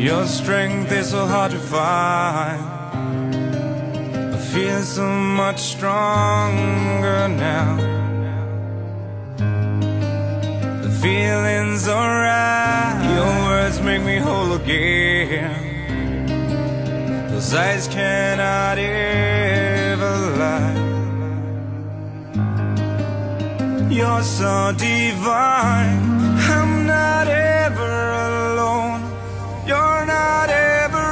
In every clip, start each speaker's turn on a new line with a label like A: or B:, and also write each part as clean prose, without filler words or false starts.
A: Your strength is so hard to find. I feel so much stronger now. The feeling's alright. Your words make me whole again. Those eyes cannot ever lie. You're so divine. I'm not ever alone. You're not ever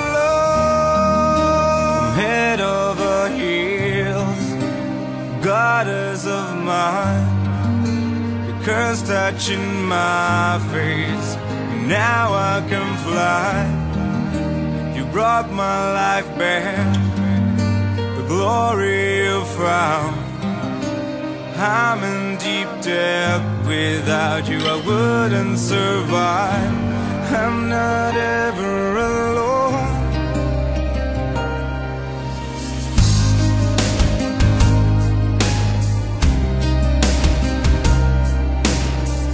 A: alone. Head over heels, goddess of mine. Your curse touching my face. Now I can fly. You brought my life back, the glory you found. I'm in deep debt. Without you I wouldn't survive. I'm not ever alone.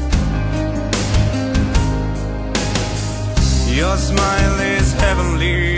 A: Your smile is heavenly.